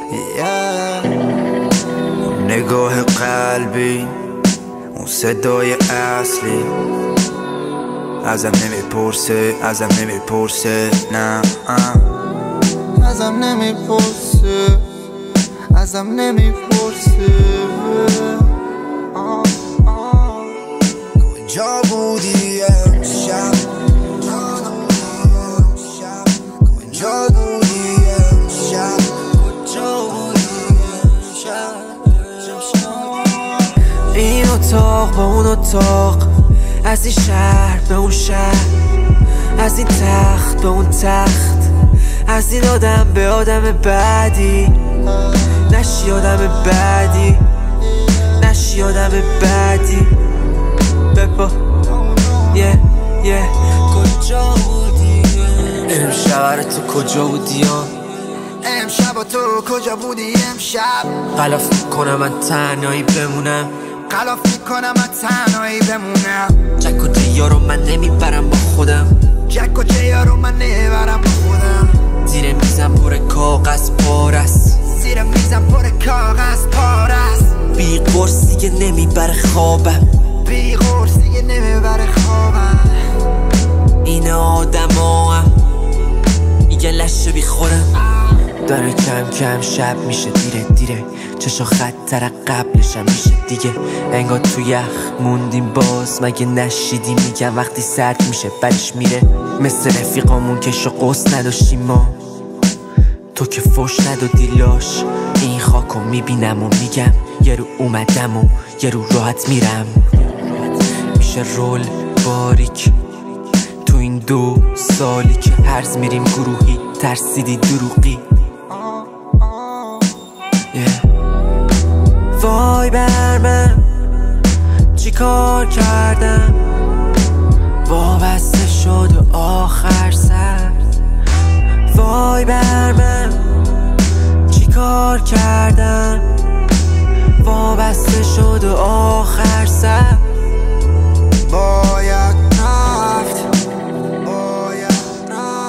نگاه قلبی، اون صدای اصلی ازم نمیپرسه، نه ازم نمیپرسه کجا بودی امشب، کجا بودی امشب، این اتاق با اون اتاق، از این شهر به اون شهر، از این تخت به اون تخت، از این آدم به آدم بعدی، نشی آدم بعدی، نشی آدم بعدی. بپا کجا بودی امشب؟ تو کجا بودی؟ امشب تو کجا بودی امشب؟ غلاف میکنم من تنهایی بمونم، جک و جیا رو من نمیبرم با خودم، زیر میزم پر کاغذ پارست، بی قرصی نمیبره خوابم، این آدم هم یه لشه بی خودم. داره کم کم شب میشه، دیره چشا خطر قبلشم میشه دیگه، انگار تو یخ موندیم باز، مگه نشیدی میگم وقتی سرد میشه بعدش میره. مثل رفیقامون که قصد نداشتیم ما، تو که فوش ندادی لاش، این خاکو میبینم و میگم یه رو اومدم و یه رو راحت میرم. میشه رول باریک تو این 2 سالی که هرز میریم گروهی، ترسیدی دروغی. وای بر من چی کار کردم، وابسته شد و آخر سر. وای بر من چی کار کردم، وابسته شد و آخر سر. باید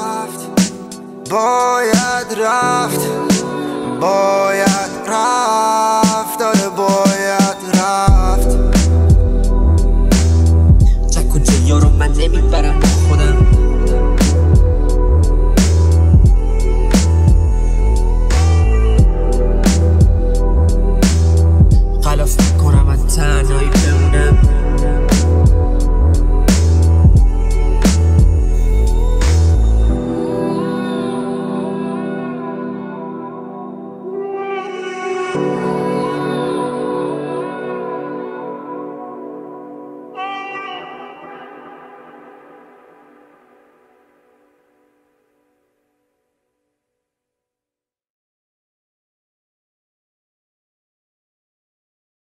رفت